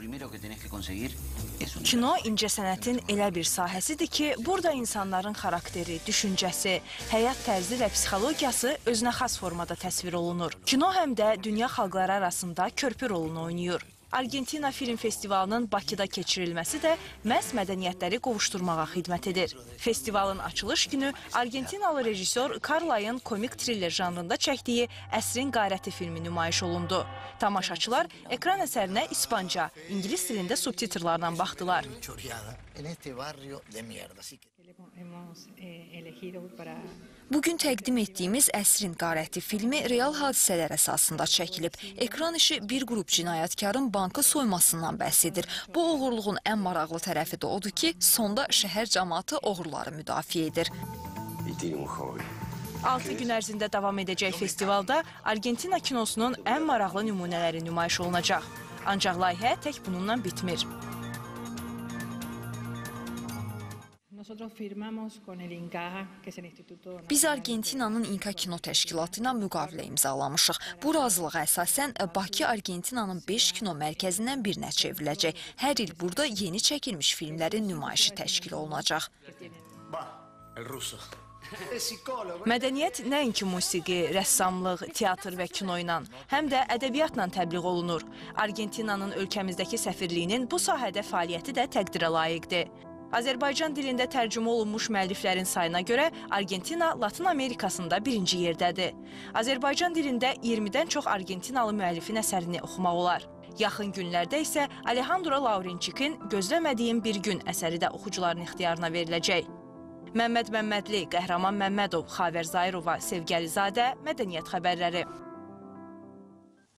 Kino incəsənətin elə bir sahəsidir ki, burada insanların xarakteri, düşüncəsi, həyat tərzi və psixologiyası özünə xas formada təsvir olunur. Kino həm də dünya xalqları arasında körpü rolunu oynayır. Argentina Film Festivalının Bakıda keçirilməsi də məhz mədəniyyətləri qovuşturmağa xidmət edir. Festivalın açılış günü Argentinalı rejissor Carlay'ın komik triller janrında çəkdiyi Əsrin Qarəti filmi nümayiş olundu. Tamaşaçılar ekran əsərinə İspanca, İngilis dilində subtitrlarla baxdılar. Bugün təqdim etdiyimiz Əsrin Qarəti filmi real hadisələr əsasında çəkilib. Ekran işi bir qrup cinayətkarın bankı soymasından bəhs edir. Bu oğurluğun ən maraqlı tərəfi də odur ki, sonda şəhər cəmaatı oğurları müdafiə edir. 6 gün ərzində davam edəcək festivalda Argentina kinosunun ən maraqlı nümunələri nümayiş olunacaq. Ancaq layihə tək bununla bitmir. Biz Argentinanın İnka Kino Təşkilatı ilə müqavilə imzalamışıq. Bu razılığa əsasən Bakı Argentinanın 5 kino mərkəzindən birinə çevriləcək. Hər il burada yeni çəkilmiş filmlərin nümayişi təşkil olunacaq. Mədəniyyət nəinki musiqi, rəssamlıq, teatr və kino ilə, həm də ədəbiyyatla təbliğ olunur. Argentinanın ölkəmizdəki səfirliyinin bu sahədə fəaliyyəti də təqdirə layiqdir. Azərbaycan dilində tərcümə olunmuş müəlliflərin sayına görə Argentina Latın Amerikasında birinci yerdədir. Azərbaycan dilində 20-dən çox Argentinalı müəllifin əsərini oxumaq olar. Yaxın günlərdə isə Alejandro Laurinçikin Gözləmədiyim Bir Gün əsəri də oxucuların ixtiyarına veriləcək. Məmməd Məmmədli, Qəhrəman Məmmədov, Xavər Zayrova, Sevgəlizadə, Mədəniyyət xəbərləri.